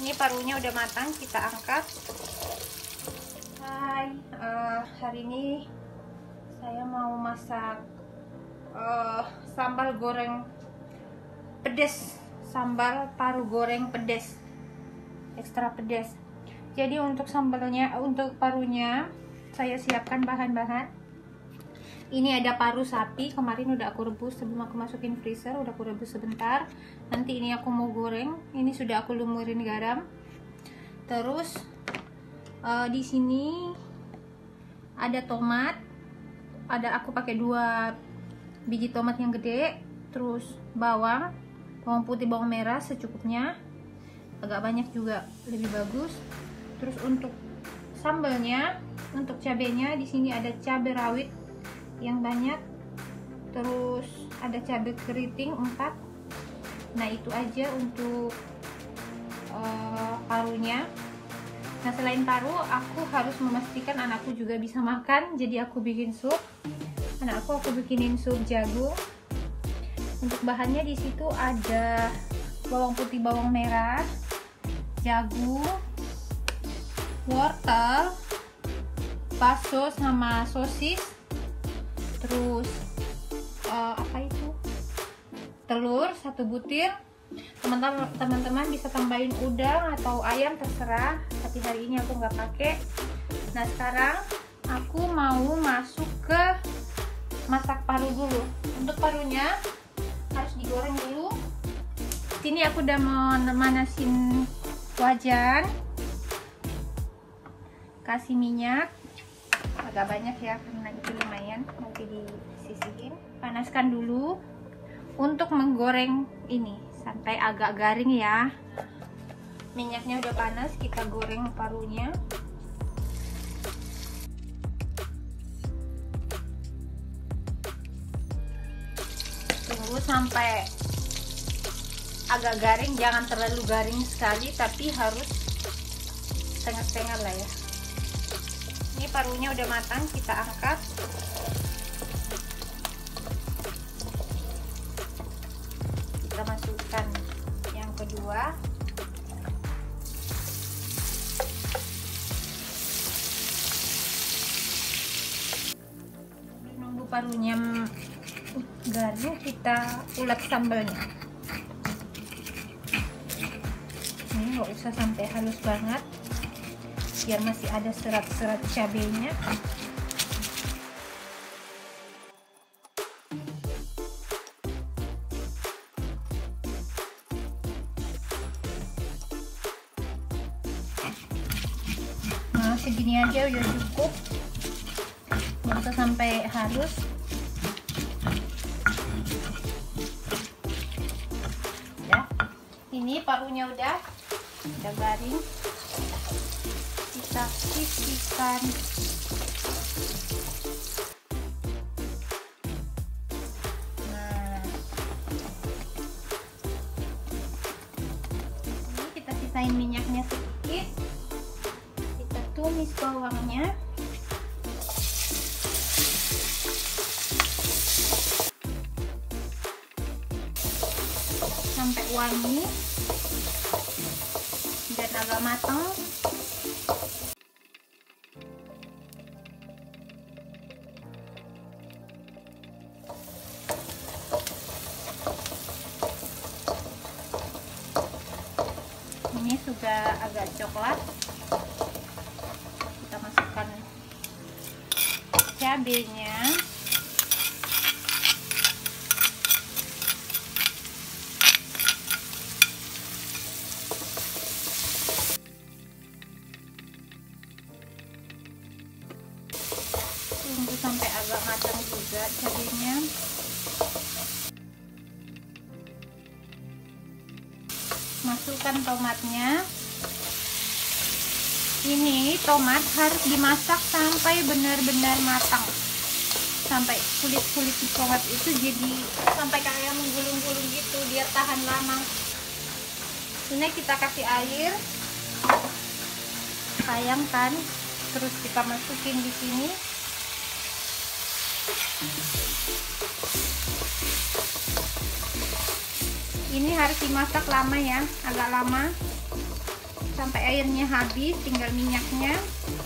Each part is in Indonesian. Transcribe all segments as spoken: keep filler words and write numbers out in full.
Ini parunya udah matang, kita angkat. Hai, uh, hari ini saya mau masak uh, sambal goreng pedas, sambal paru goreng pedas, ekstra pedas. Jadi untuk sambalnya, untuk parunya saya siapkan bahan-bahan. Ini ada paru sapi, kemarin udah aku rebus sebelum aku masukin freezer, udah aku rebus sebentar. Nanti ini aku mau goreng. Ini sudah aku lumurin garam. Terus uh, di sini ada tomat. Ada aku pakai dua biji tomat yang gede. Terus bawang, bawang putih, bawang merah secukupnya. Agak banyak juga lebih bagus. Terus untuk sambalnya, untuk cabenya di sini ada cabai rawit yang banyak, terus ada cabai keriting empat. Nah itu aja untuk uh, parunya. Nah selain paru, aku harus memastikan anakku juga bisa makan, jadi aku bikin sup. Anakku aku bikinin sup jagung. Untuk bahannya di situ ada bawang putih, bawang merah, jagung, wortel, bakso sama sosis. Terus uh, apa itu, telur satu butir. Teman-teman teman-teman bisa tambahin udang atau ayam terserah, tapi hari ini aku nggak pakai. Nah sekarang aku mau masuk ke masak paru dulu. Untuk parunya harus digoreng dulu. Sini aku udah memanasin wajan, kasih minyak agak banyak ya karena itu lumayan, nanti disisihin. Panaskan dulu untuk menggoreng ini sampai agak garing ya. Minyaknya udah panas, kita goreng parunya. Tunggu sampai agak garing, jangan terlalu garing sekali, tapi harus setengah-setengah lah ya. Ini parunya udah matang, kita angkat. Kita masukkan yang kedua. Nunggu parunya garing, kita ulek sambalnya. Ini nggak usah sampai halus banget, biar masih ada serat-serat cabenya. Nah segini aja udah cukup, nggak usah sampai halus. Ya, ini parunya udah udah garing. Kita sisihkan. Nah, ini kita sisain minyaknya sedikit. Kita tumis bawangnya. Sampai wangi dan agak matang. Ini sudah agak coklat. Kita masukkan cabenya. Tunggu sampai agak matang juga cabenya. Masukkan tomatnya. Ini tomat harus dimasak sampai benar-benar matang, sampai kulit-kulit tomat itu jadi sampai kayak menggulung-gulung gitu, biar tahan lama. Ini kita kasih air, sayang kan, terus kita masukin di sini. Ini harus dimasak lama ya, agak lama. sampai airnya habis, tinggal minyaknya.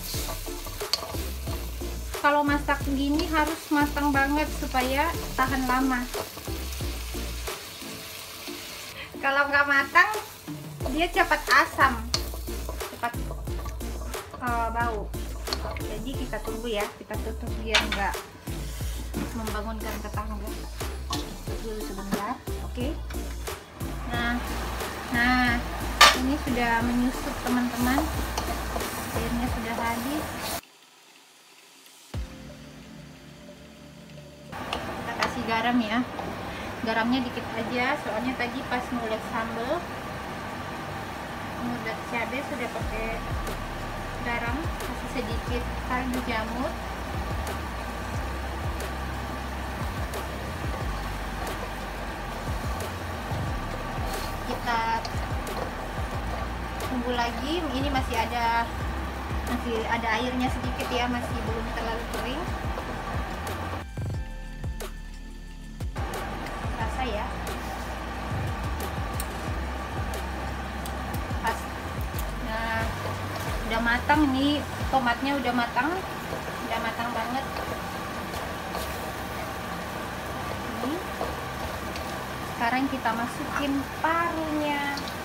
Kalau masak gini harus matang banget supaya tahan lama. Kalau nggak matang dia cepat asam, cepat uh, bau. Jadi kita tunggu ya, kita tutup biar nggak membangunkan tetangga. Dulu sebentar, oke. Nah, nah ini sudah menyusut teman-teman, airnya sudah habis. Kita kasih garam ya, garamnya dikit aja, soalnya tadi pas ngulek sambal, ngulek cabai sudah pakai garam. Kasih sedikit kaldu jamur. Kita tunggu lagi, ini masih ada masih ada airnya sedikit ya, masih belum terlalu kering. Rasa ya, pas. Nah, udah matang nih, tomatnya udah matang, udah matang banget. Ini sekarang kita masukin parunya.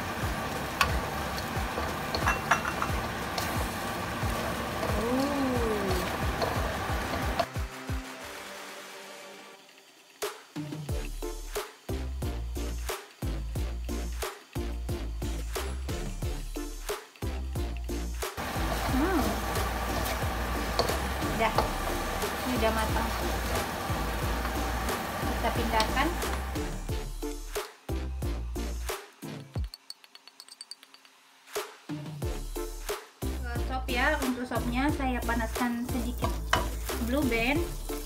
Hmm. Udah, ini udah matang. Kita pindahkan. Sop ya, untuk sopnya saya panaskan sedikit blue band.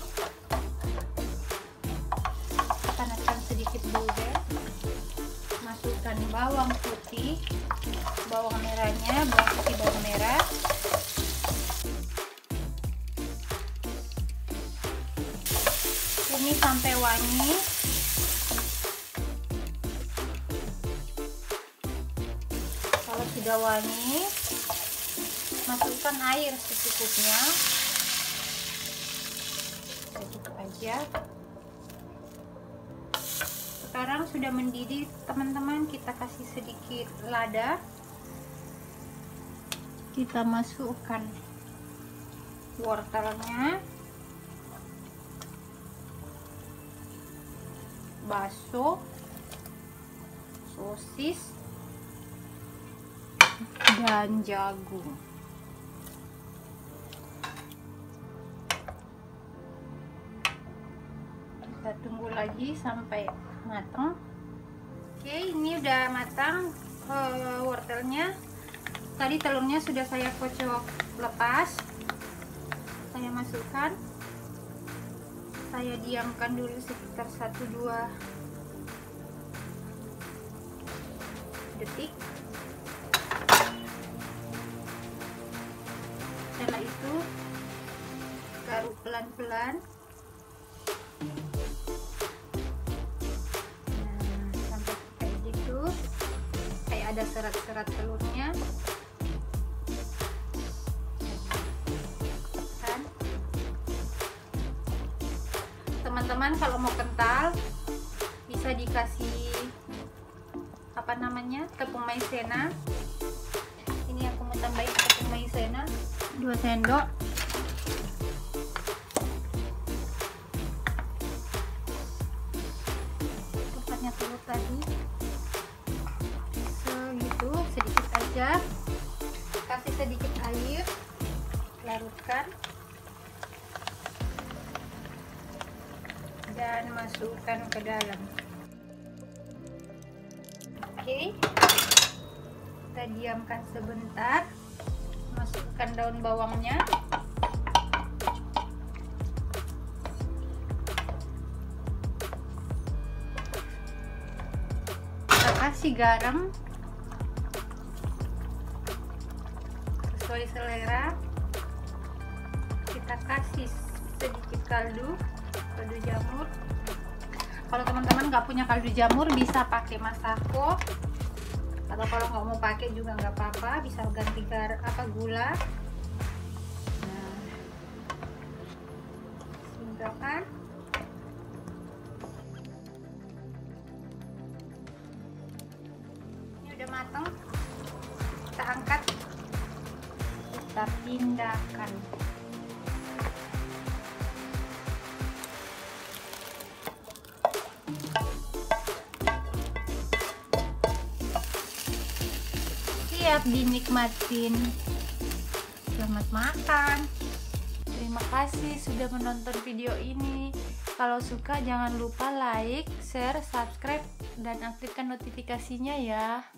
Panaskan sedikit blue band. Masukkan bawang putih, bawang merahnya, bawang putih, bawang merah. Ini sampai wangi. Kalau sudah wangi, masukkan air secukupnya, sedikit aja. Sekarang sudah mendidih teman-teman, kita kasih sedikit lada. Kita masukkan wortelnya, bakso, sosis, dan jagung. Kita tunggu lagi sampai matang. Oke, ini udah matang uh, wortelnya. Tadi telurnya sudah saya kocok lepas. Saya masukkan. Saya diamkan dulu sekitar satu dua detik. Setelah itu garuk pelan-pelan. Nah, sampai kayak gitu, kayak ada serat-serat telurnya. Kan? Teman-teman kalau mau kental bisa dikasih apa namanya, tepung maizena. Ini aku mau tambahin tepung maizena dua sendok. Tepatnya telur tadi segitu, sedikit aja. Kasih sedikit air, larutkan dan masukkan ke dalam. Oke, kita diamkan sebentar. Masukkan daun bawangnya. Kita kasih garam sesuai selera. Kita kasih sedikit kaldu, kaldu jamur. Kalau teman-teman nggak punya kaldu jamur bisa pakai masako. atau kalau nggak mau pakai juga nggak apa-apa, bisa ganti gar apa gula. Nah, simpel kan? Ini udah matang, kita angkat, kita pindahkan. Siap dinikmatin. Selamat makan. Terima kasih sudah menonton video ini. Kalau suka jangan lupa like, share, subscribe, dan aktifkan notifikasinya ya.